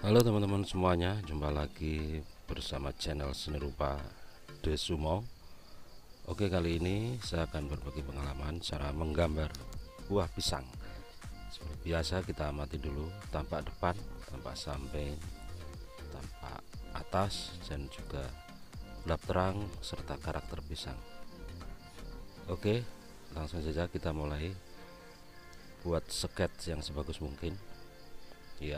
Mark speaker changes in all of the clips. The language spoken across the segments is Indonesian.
Speaker 1: Halo teman-teman semuanya, jumpa lagi bersama channel Seni Rupa Desumo. Oke, kali ini saya akan berbagi pengalaman cara menggambar buah pisang. Seperti biasa, kita amati dulu tampak depan, tampak samping, tampak atas, dan juga gelap terang serta karakter pisang. Oke, langsung saja kita mulai buat sketch yang sebagus mungkin. Ya,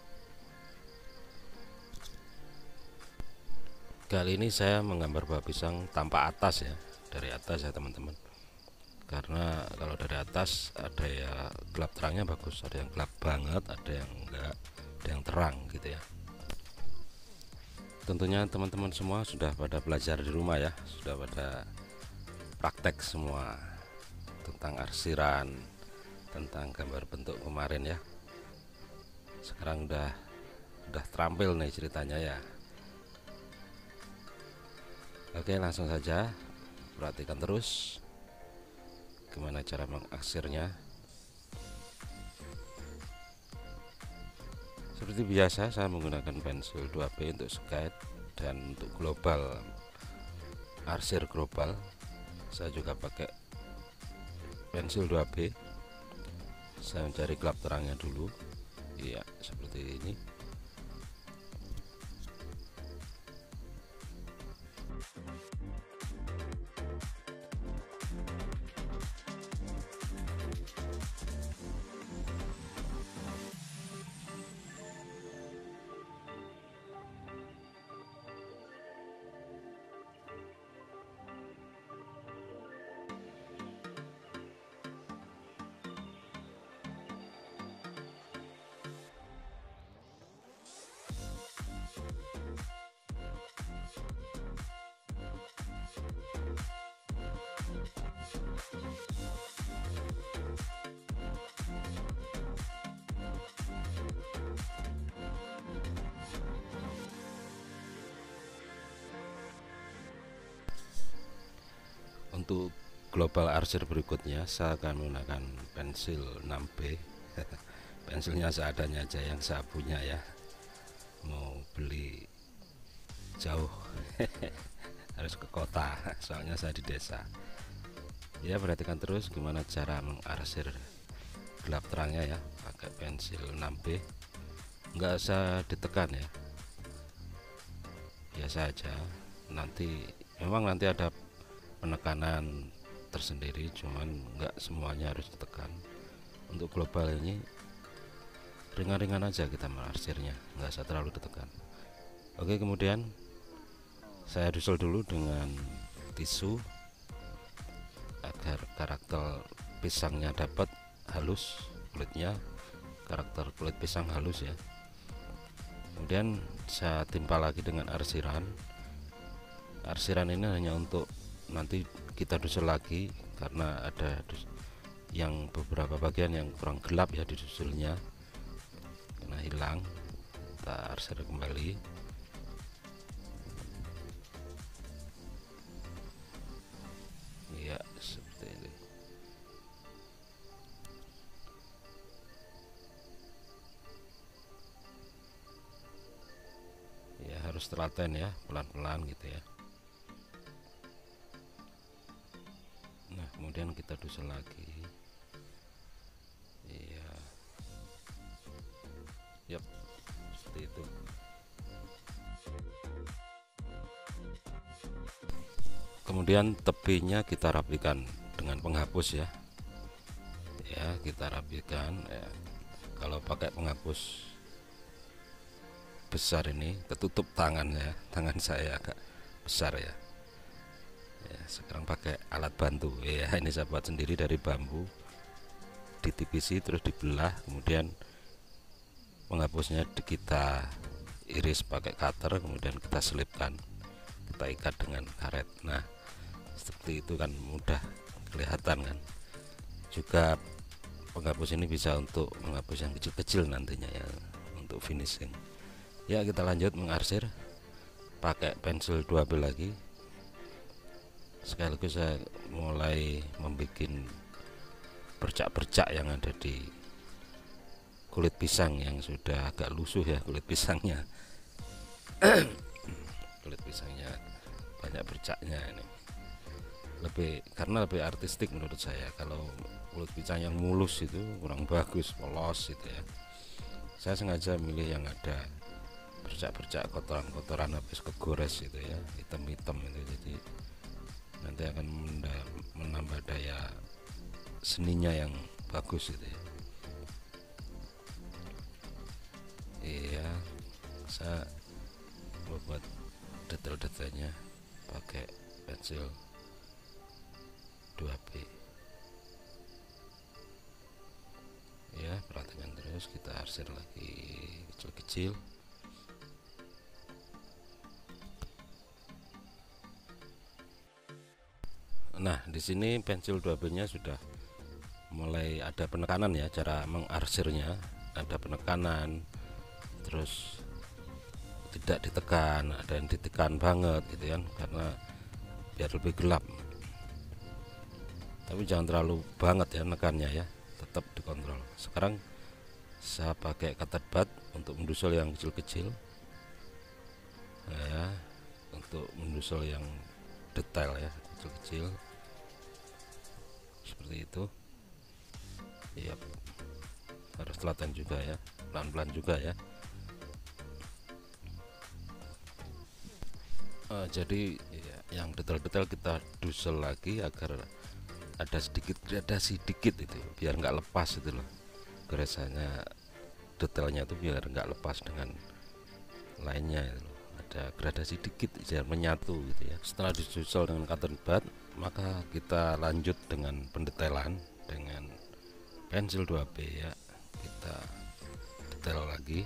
Speaker 1: kali ini saya menggambar buah pisang tanpa atas ya, dari atas ya teman-teman. Karena kalau dari atas ada ya gelap terangnya bagus, ada yang gelap banget, ada yang enggak, ada yang terang gitu ya. Tentunya teman-teman semua sudah pada belajar di rumah ya, sudah pada praktek semua tentang arsiran, tentang gambar bentuk kemarin ya. Sekarang udah terampil nih ceritanya ya. Oke, langsung saja perhatikan terus gimana cara mengaksirnya. Seperti biasa saya menggunakan pensil 2B untuk sketch, dan untuk global arsir global saya juga pakai pensil 2B. Saya mencari gelap terangnya dulu. Iya, seperti ini. Untuk global arsir berikutnya saya akan menggunakan pensil 6B. Pensilnya seadanya aja yang saya punya ya, mau beli jauh harus ke kota, soalnya saya di desa ya. Perhatikan terus gimana cara mengarsir gelap terangnya ya, pakai pensil 6B. Nggak usah ditekan ya, biasa aja. Memang nanti ada penekanan tersendiri, cuman nggak semuanya harus ditekan. Untuk global ini ringan-ringan aja kita mengarsirnya, nggak usah terlalu ditekan. Oke, kemudian saya dusel dulu dengan tisu agar karakter pisangnya dapat halus, kulitnya karakter kulit pisang halus ya. Kemudian saya timpa lagi dengan arsiran. Arsiran ini hanya untuk nanti kita dusel lagi, karena ada yang beberapa bagian yang kurang gelap ya di dusulnya, karena hilang. Kita arsir kembali. Ya, seperti ini. Ya, harus telaten ya, pelan-pelan gitu ya. Nah, kemudian kita dusel lagi. Iya, yap, seperti itu. Kemudian tepinya kita rapikan dengan penghapus ya. Ya, kita rapikan ya. Kalau pakai penghapus besar ini ketutup tangan ya, tangan saya agak besar ya. Ya, sekarang pakai alat bantu ya. Ini saya buat sendiri dari bambu, ditipisi terus dibelah, kemudian penghapusnya kita iris pakai cutter, kemudian kita selipkan, kita ikat dengan karet. Nah, seperti itu kan, mudah kelihatan kan. Juga penghapus ini bisa untuk menghapus yang kecil-kecil nantinya ya, untuk finishing. Ya, kita lanjut mengarsir pakai pensil 2B lagi. Sekaligus saya mulai membuat bercak-bercak yang ada di kulit pisang yang sudah agak lusuh ya, kulit pisangnya. Kulit pisangnya banyak bercaknya ini, karena lebih artistik menurut saya. Kalau kulit pisang yang mulus itu kurang bagus, polos gitu ya. Saya sengaja milih yang ada bercak-bercak kotoran-kotoran habis kegores itu ya, hitam-hitam itu, jadi nanti akan menambah daya seninya yang bagus itu ya. Iya, saya buat detail-detailnya pakai pensil 2B ya. Perhatikan terus, kita arsir lagi kecil-kecil. Nah, di sini pensil 2B-nya sudah mulai ada penekanan ya, cara mengarsirnya ada penekanan, terus tidak ditekan, ada yang ditekan banget gitu kan, karena biar lebih gelap. Tapi jangan terlalu banget ya nekannya ya, tetap dikontrol. Sekarang saya pakai cutter pad untuk mendusul yang kecil-kecil ya, untuk mendusul yang detail ya, kecil-kecil seperti itu. Iya, harus telaten juga ya, pelan-pelan juga ya. Jadi ya, yang detail-detail kita dusel lagi agar ada sedikit gradasi dikit itu, biar nggak lepas itu loh goresannya, detailnya itu biar nggak lepas dengan lainnya itu loh. Ada gradasi dikit biar menyatu gitu ya. Setelah disusul dengan cotton bud, maka kita lanjut dengan pendetailan dengan pensil 2B ya. Kita detail lagi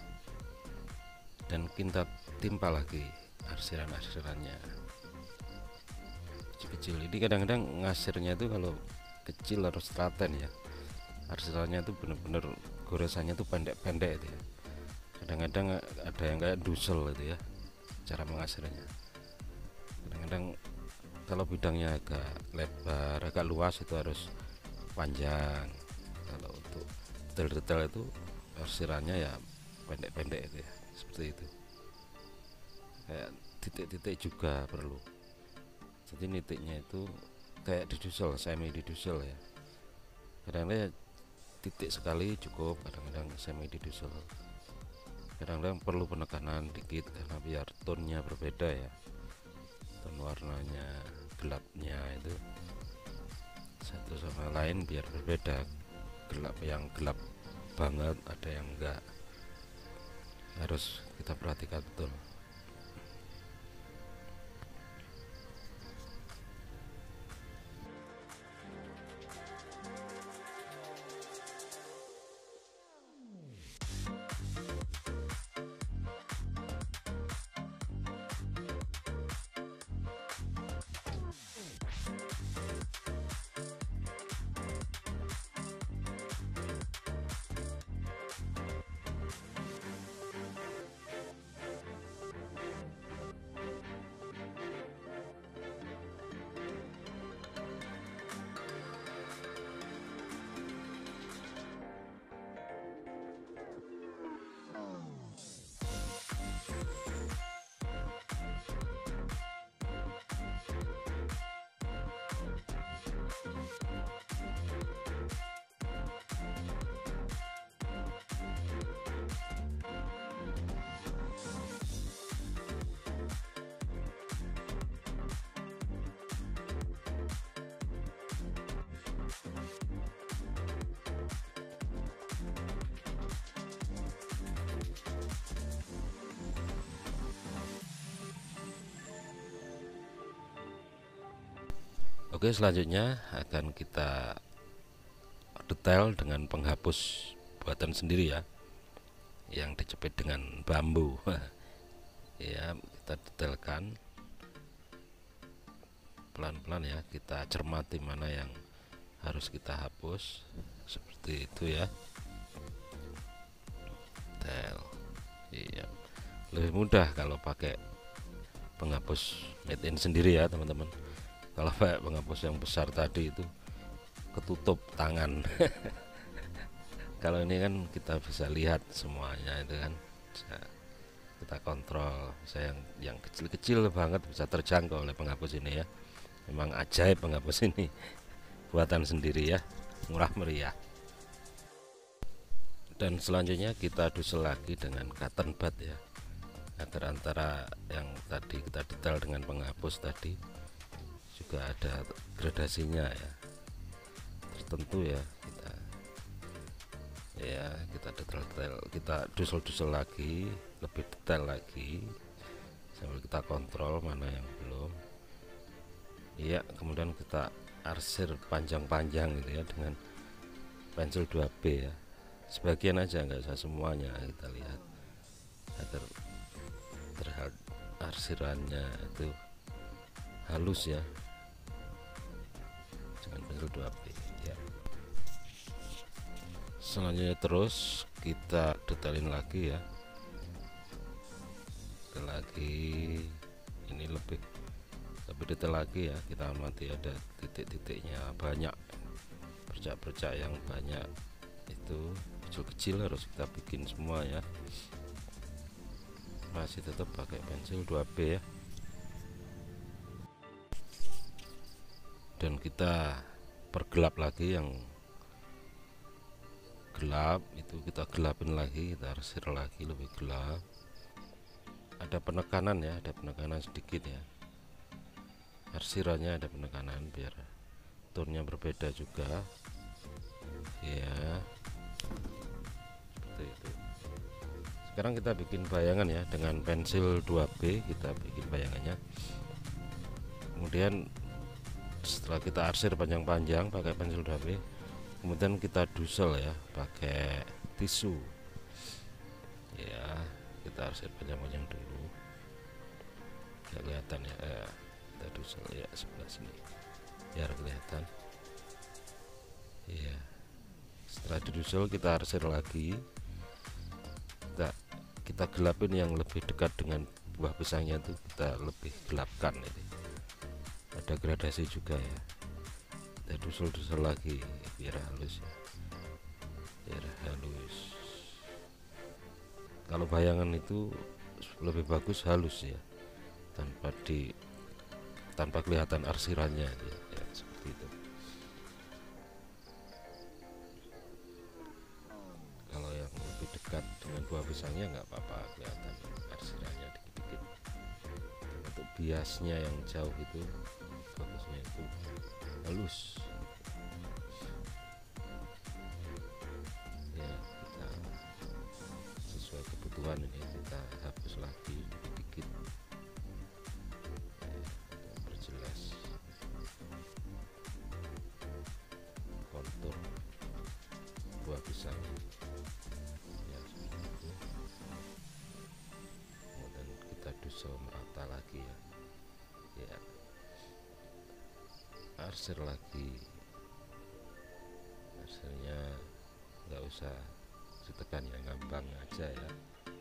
Speaker 1: dan kita timpa lagi arsiran-arsirannya kecil-kecil. Ini kadang-kadang ngasirnya itu kalau kecil harus telaten ya, arsirannya itu bener-bener goresannya itu pendek-pendek itu ya. Kadang-kadang ada yang kayak dusel itu ya cara mengasirnya. Kadang-kadang kalau bidangnya agak lebar, agak luas itu harus panjang. Kalau untuk detail-detail itu arsirannya ya pendek-pendek itu ya, seperti itu. Kayak titik-titik juga perlu, jadi nitiknya itu kayak didusel, semi didusel ya. Kadang-kadang titik sekali cukup, kadang-kadang semi didusel, kadang-kadang perlu penekanan dikit karena biar tonnya berbeda ya, ton warnanya, gelapnya itu satu sama lain biar berbeda. Gelap, yang gelap banget, ada yang enggak, harus kita perhatikan betul. Oke, selanjutnya akan kita detail dengan penghapus buatan sendiri ya, yang dijepit dengan bambu. Ya, kita detailkan pelan-pelan ya, kita cermati mana yang harus kita hapus, seperti itu ya. Detail. Iya, lebih mudah kalau pakai penghapus made in sendiri ya teman-teman. Kalau pakai penghapus yang besar tadi itu ketutup tangan. Kalau ini kan kita bisa lihat semuanya itu kan, bisa kita kontrol. Saya yang kecil-kecil banget bisa terjangkau oleh penghapus ini ya. Memang ajaib penghapus ini, buatan sendiri ya, murah meriah. Dan selanjutnya kita dusel lagi dengan cotton bud ya, agar antara yang tadi kita detail dengan penghapus tadi juga ada gradasinya ya, tertentu ya. Kita detail, kita dusel lagi, lebih detail lagi sambil kita kontrol mana yang belum ya. Kemudian kita arsir panjang-panjang gitu ya dengan pensil 2B ya, sebagian aja, nggak usah semuanya. Kita lihat agar terlihat arsirannya itu halus ya dengan pensil 2B ya. Selanjutnya terus kita detailin lagi ya, ini lebih detail lagi ya. Kita amati ada titik-titiknya banyak, bercak-bercak yang banyak itu kecil-kecil, harus kita bikin semua ya. Masih tetap pakai pensil 2B ya, dan kita pergelap lagi. Yang gelap itu kita gelapin lagi, kita arsir lagi lebih gelap. Ada penekanan ya, ada penekanan sedikit ya, arsirannya ada penekanan biar tonnya berbeda juga ya, seperti itu. Sekarang kita bikin bayangan ya dengan pensil 2B, kita bikin bayangannya. Kemudian setelah kita arsir panjang-panjang pakai pensil 2B, kemudian kita dusel ya pakai tisu ya. Kita arsir panjang-panjang dulu, nggak kelihatan ya, kita dusel ya sebelah sini biar kelihatan ya. Setelah didusel kita arsir lagi, kita gelapin yang lebih dekat dengan buah pisangnya itu, kita lebih gelapkan. Ini ada gradasi juga ya, kita dusel lagi biar halus ya, biar halus. Kalau bayangan itu lebih bagus halus ya, tanpa kelihatan arsirannya ya, seperti itu. Kalau yang lebih dekat dengan buah pisangnya nggak apa-apa kelihatan arsirannya dikit-dikit. Untuk biasnya yang jauh itu bagusnya itu halus ya. Kita sesuai kebutuhan ini kita hapus lagi dikit ya, untuk perjelas kontur buah pisang ya, seperti itu. Kemudian kita dusel merata lagi ya, arsir lagi. Arsirnya nggak usah ditekan ya, ngambang aja ya.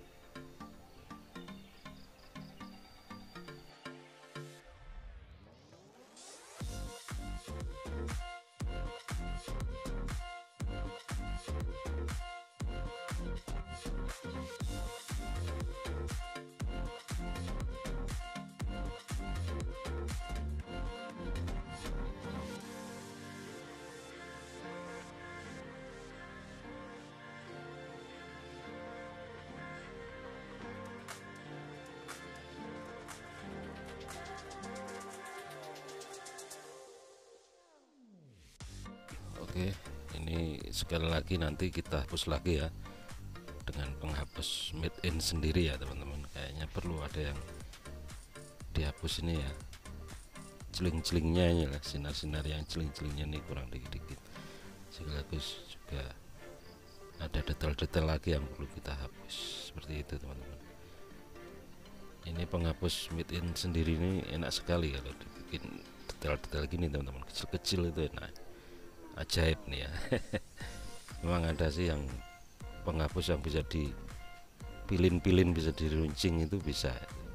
Speaker 1: Oke, ini sekali lagi nanti kita hapus lagi ya dengan penghapus made in sendiri ya teman-teman. Kayaknya perlu ada yang dihapus ini ya, celing-celingnya ini lah, sinar-sinar yang celing-celingnya ini kurang dikit-dikit. Sekaligus juga ada detail-detail lagi yang perlu kita hapus, seperti itu teman-teman. Ini penghapus made in sendiri ini enak sekali kalau dibikin detail-detail gini teman-teman, kecil-kecil itu enak, ajaib nih ya. Memang ada sih yang penghapus yang bisa dipilin-pilin, bisa diruncing, itu bisa,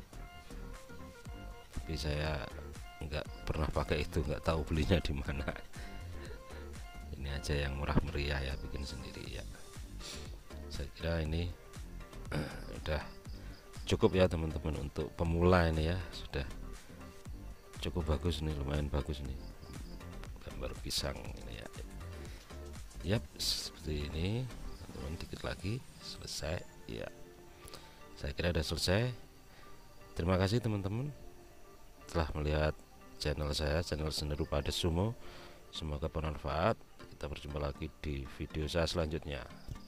Speaker 1: tapi saya nggak pernah pakai itu, nggak tahu belinya di mana. Ini aja yang murah meriah ya, bikin sendiri ya. saya kira ini udah cukup ya teman-teman untuk pemula ini ya, sudah cukup bagus nih, lumayan bagus nih gambar pisang ini ya. Yap, seperti ini teman-teman. Dikit lagi selesai ya, saya kira udah selesai. Terima kasih teman-teman telah melihat channel saya, channel Seni Rupa Ades Sumo. Semoga bermanfaat. Kita berjumpa lagi di video saya selanjutnya.